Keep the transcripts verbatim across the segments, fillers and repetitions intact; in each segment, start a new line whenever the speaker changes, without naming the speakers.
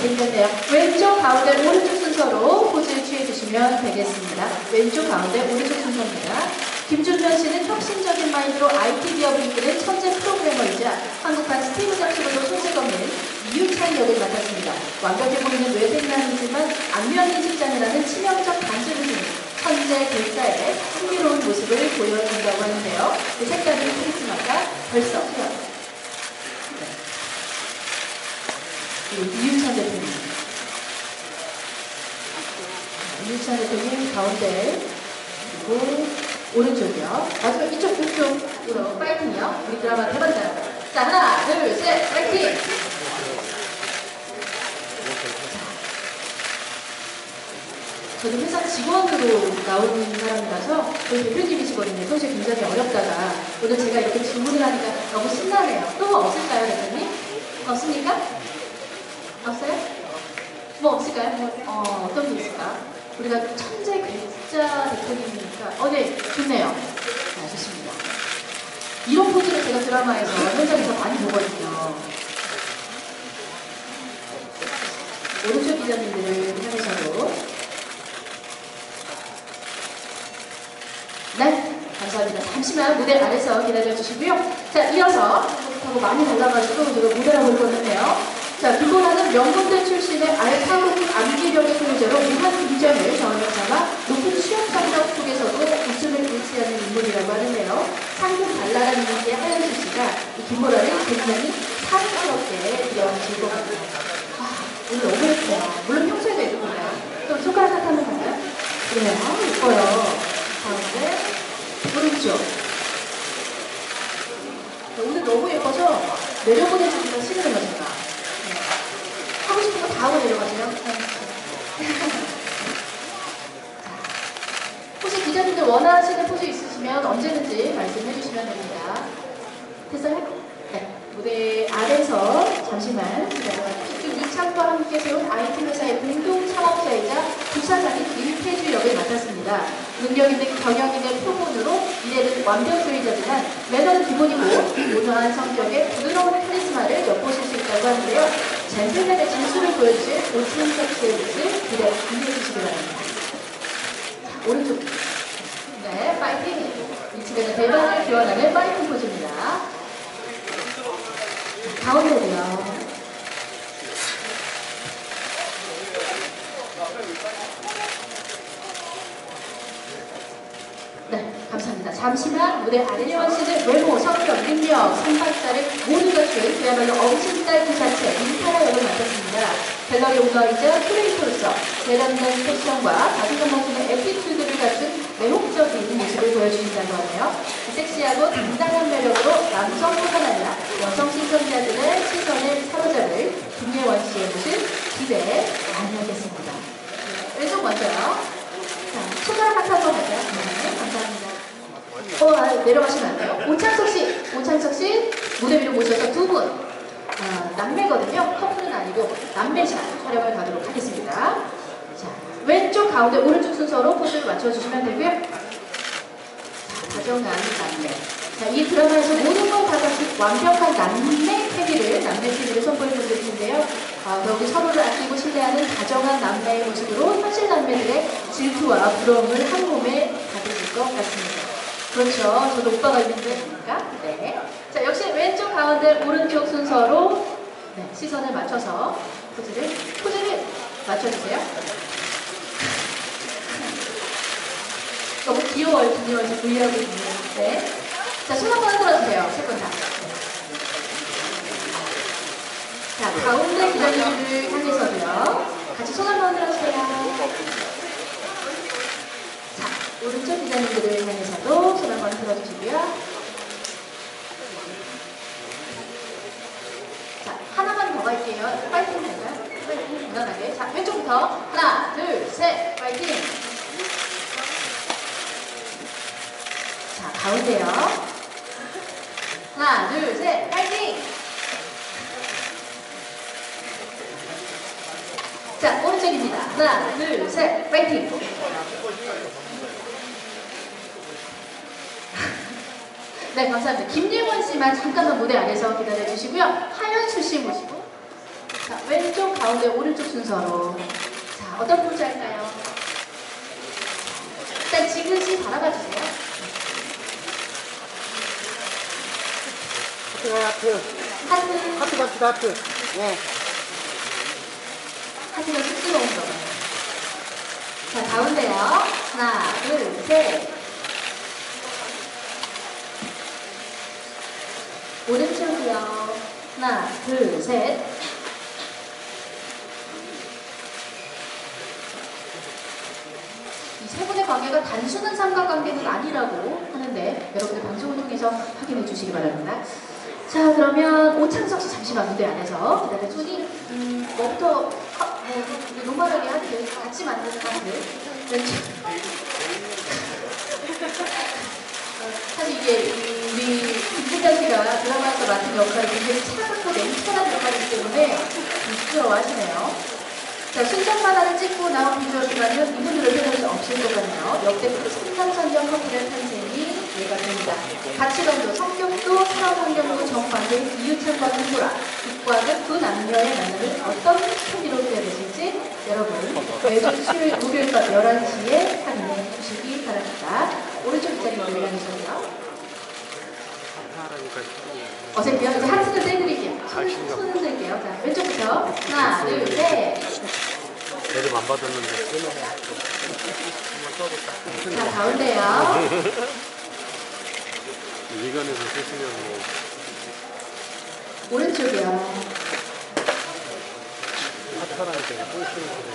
재밌겠네요. 왼쪽, 가운데, 오른쪽 순서로 포즈 취해주시면 되겠습니다. 왼쪽, 가운데, 오른쪽 순서입니다. 김준현 씨는 혁신적인 마인드로 아이티 기업을 이끄는 천재 프로그래머이자 한국판 스티브 잡스로도 소재가 없는 이유찬 역을 맡았습니다. 완벽해 보이는 뇌생남이지만 안면이 직장이라는 치명적 단점을 지닌 천재 글자의 흥미로운 모습을 보여준다고 하는데요. 그 색다른 카리스마가 벌써 필요합니다. 이유찬 대표님. 이유찬 대표님 가운데, 그리고 오른쪽이요. 마지막 이쪽, 이쪽으로 파이팅이요. 우리 드라마 대박나요. 자, 하나, 둘, 셋, 파이팅! 저도 회사 직원으로 나오는 사람이라서 저희 대표님이시거든요. 평소에 굉장히 어렵다가 오늘 제가 이렇게 질문을 하니까 너무 신나네요. 또 없을까요, 대표님? 없습니까? 없어요? 뭐 없을까요? 뭐, 어, 어떤 게 있을까? 우리가 천재 글자 대표님이니까 어, 네, 좋네요. 네, 좋습니다. 이런 포즈를 제가 드라마에서 현장에서 많이 보거든요. 오른쪽 기자님들을 향해서도 네, 감사합니다. 잠시만 무대 아래서 기다려주시고요. 자, 이어서 하고 많이 달라가지고 제가 무대를 볼 건데요. 자, 김보라는 명문대 출신의 알파고기 암기력의 소유자로 무한 김정을 저울로 삼아 높은 취업 성적 속에서도 웃음을 잃지 않는 인물이라고 하는데요. 상금 발랄한 이미지의 하연수 씨가 이 김보라를 굉장히 사랑스럽게 그려주실 것 같아요. 아, 오늘 너무 예뻐요. 물론 평소에도 예쁘나요? 또 손가락 하트 한번 볼까요? 그래요. 아, 예뻐요. 가운데, 오른쪽. 오늘 너무 예뻐서 내려보내주기가 싫은 거죠. 하고 싶은 거 다 하고 내려가세요. 혹시 기자님들 원하시는 포즈 있으시면 언제든지 말씀해 주시면 됩니다. 됐어요? 네. 무대 아래서 잠시만 기다려주시고 유창과 함께 세운 아이티 회사의 공동 창업자이자 부사장인 일태주 역을 맡았습니다. 능력 있는 경영인의 표본으로 미래는 완벽주의자지만 매너는 기본이고 온화한 성격에 부드러운 카리스마를 엿보실 수 있다고 하는데요. 젠틀맨의 진수를 보여주실 오춘석 씨의 모습 기대, 기대해 주시기 바랍니다. 오른쪽. 네, 파이팅! 이 집에는 대박을 기원하는 파이팅 포즈입니다. 가운데로요. 네, 감사합니다. 잠시만 무대 아래 혜원 씨는 외모, 성격, 능력, 삼박자를 모두 갖춘 그야말로 엄신딸 그 자체 인타라 역을 맡았습니다. 갤러리 오너이자 큐레이터로서 세련된 패션과 자신감만큼의 애티튜드를 갖춘 매혹적인 모습을 보여주신다고 하네요. 섹시하고 당당한 매력으로 남성뿐만 아니라 여성 시청자들의 시선을 사로잡을 김예원 씨의 모습 기대 많이 하겠습니다. 왼쪽 먼저요. 자, 손가락 하트 한번 갈까요? 네, 감사합니다. 어, 아, 내려가시면 안 돼요. 오창석 씨, 오창석 씨 무대 위로 모셔서 두 분, 어, 남매거든요. 커플은 아니고 남매샷 촬영을 가도록 하겠습니다. 자, 왼쪽, 가운데, 오른쪽 순서로 포즈를 맞춰주시면 되고요. 자, 다정한 남매. 자, 이 드라마에서 모든 걸 다 같이 완벽한 남매 케미를, 남매 케미를 선보이는 분들인데요. 아, 여기 서로를 아끼고 신뢰하는 다정한 남매의 모습으로 현실 남매들의 질투와 부러움을 한 몸에 가득일 것 같습니다. 그렇죠. 저도 오빠가 있는데 아닙니까? 네. 자, 역시 왼쪽, 가운데, 오른쪽 순서로 네, 시선을 맞춰서 포즈를, 포즈를 맞춰주세요. 너무 귀여워요. 김예원씨 V하고 있는. 네. 자, 손 한번 흔들어주세요. 세 분 다. 자, 가운데 기자님들을 향해서도요. 같이 손 한번 흔들어주세요. 자, 오른쪽 기자님들을 향해서도 손 한번 흔들어주시고요. 자, 하나만 더 갈게요. 파이팅 할까요? 파이팅 무난하게. 자, 왼쪽부터 하나, 둘, 셋, 파이팅. 자, 가운데요. 하나, 둘, 셋, 파이팅! 자, 오른쪽입니다. 하나, 둘, 셋, 파이팅! 네, 감사합니다. 김예원 씨만 잠깐만 무대 아래서 기다려주시고요. 하연수 씨 모시고 자, 왼쪽, 가운데, 오른쪽 순서로. 자, 어떤 포즈 할까요? 일단 지그시 바라봐 주세요.
하트, 하트.
하트.
하트 갑시다, 하트. 네.
하트가 쑥스러운 거. 자, 가운데요. 하나, 둘, 셋. 오른쪽이요. 하나, 둘, 셋. 이 세 분의 관계가 단순한 삼각관계는 아니라고 하는데 여러분들 방송을 통해서 확인해 주시기 바랍니다. 자, 그러면 오창석 씨 잠시만 무대 안에서 그다음에 손이 음, 뭐부터 하, 뭐 노멀하게 하트 같이 만드는 하트. 왼쪽. 사실 이게 우리 김진자 씨가 드라마에서 맡은 역할이 굉장히 차갑고 냉철한 역할이기 때문에 좀 쑥스러워하시네요. 자, 순정만화를 찍고 나온 비주얼이라면 이분들을 빼놓을 수 없을 것 같네요. 역대급 삼삼선정 커플의 탄생이 예가 됩니다. 가치관도 성격도 사람 환경도 정반대 이유찬과 누구라 극과는 두 남녀의 만남을 어떤 스토리로 그려내실지 여러분 매주 수요일 목요일 밤 열한 시에 확인해 주시기 바랍니다. 오른쪽 자리로 올려주세요. 어색해요. 이제 하트를 떼드릴게요. 손을, 손을 들게요. 자, 왼쪽부터 하나, 둘, 셋.
애들 안 받았는데.
자, 가운데요.
미간에서 쓰시면 뭐.
오른쪽이요.
하트라니까 꼴찌는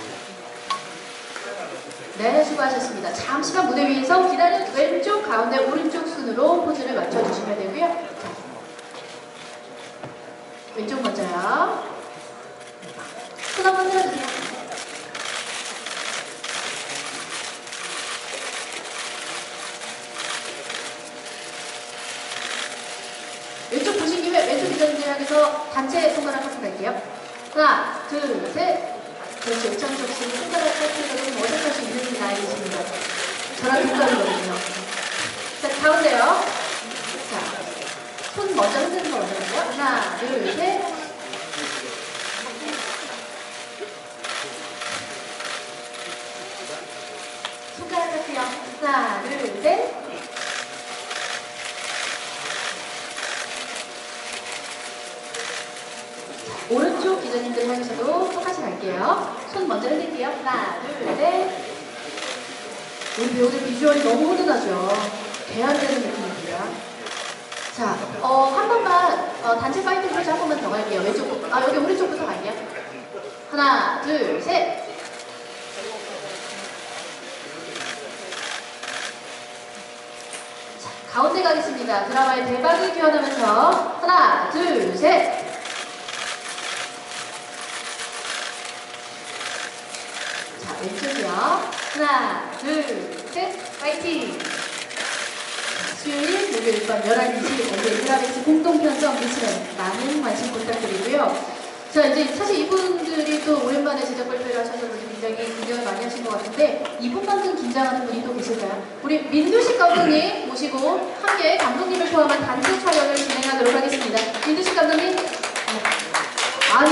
네, 수고하셨습니다. 잠시만 무대 위에서 기다리는 왼쪽, 가운데, 오른쪽 순으로 포즈를 맞춰주시면 되고요. 자, 왼쪽 먼저요. 손 한번 들어주세요. 왼쪽 보신 김에 왼쪽 기자님들 향해서 단체 손가락 한번 갈게요. 하나, 둘, 셋. 그렇죠. 오창석 씨 손가락 탈출가 좀 어색할 수 있는 나이이십니다. 저랑 동갑이거든요. 자, 가운데요. 자, 손 먼저 흔드는 거 먼저요. 하나, 둘, 셋. 손가락 할게요. 하나, 둘, 셋. 오른쪽 기자님들 향해서도 똑같이 갈게요. 손 먼저 흔들게요. 하나, 둘, 셋. 우리 배우들 비주얼이 너무 훈훈하죠. 대안되는 느낌입니다. 자, 어, 한 번만 어, 단체 파이팅 브러쉬 한 번만 더 갈게요. 왼쪽, 아 여기 오른쪽부터 갈게요. 하나, 둘, 셋. 자, 가운데 가겠습니다. 드라마의 대박을 기원하면서 하나, 둘, 셋. 왼쪽이요. 하나, 둘, 셋, 파이팅! 수요일, 목요일 밤 열한 시 오늘 드라마에서 공동 편성 미치는 많은 관심 부탁드리고요. 자, 이제 사실 이분들이 또 오랜만에 제작 발표를 하셔서 굉장히 긴장을 많이 하신 것 같은데 이분만큼 긴장하는 분이 또 계실까요? 우리 민두식 감독님 모시고 함께 감독님을 포함한 단체 촬영을 진행하도록 하겠습니다. 민두식 감독님. 아니,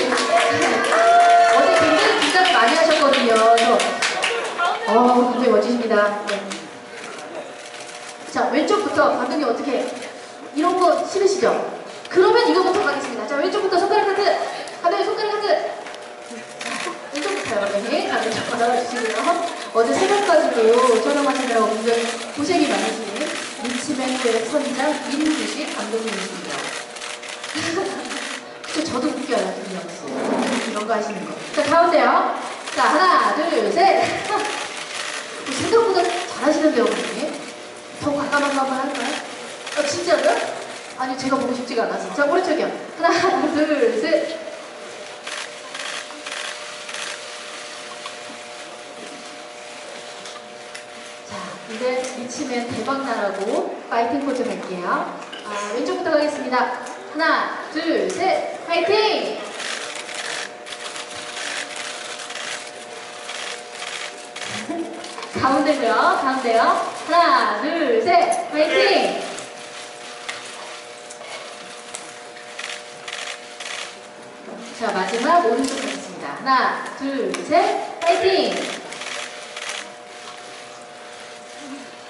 어제 굉장히 긴장을 많이 하셨거든요. 그래서 어, 굉장히 멋지십니다. 네. 자, 왼쪽부터 감독님 어떻게 이런 거 싫으시죠? 그러면 이거부터 가겠습니다. 자, 왼쪽부터 손가락 하트. 감독님 손가락 하트. 왼쪽부터요, 감독님. 감독님 좀 받아주시고요. 어제 새벽까지도 촬영하시느라고 굉장히 고생이 많으신 리치맨의 선장 민두식 감독님이십니다. 저도 웃겨요, 김영수. 이런 거 하시는 거. 자, 가운데요. 자, 하나, 둘, 셋. 생각보다 잘하시는데요, 감독님. 더 과감한 거 한번 할까요? 어, 진짜로요? 아니, 제가 보고 싶지가 않아서. 자, 오른쪽이요. 하나, 둘, 셋. 자, 이제 미치면 대박나라고 파이팅 포즈 갈게요. 아, 왼쪽부터 가겠습니다. 하나, 둘, 셋, 파이팅! 가운데고요, 가운데요. 하나, 둘, 셋, 파이팅! 자, 마지막 오른쪽 가겠습니다. 하나, 둘, 셋, 파이팅!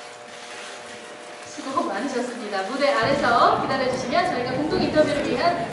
수고 많으셨습니다. 무대 아래서 기다려주시면 저희가 공동 인터뷰를 위한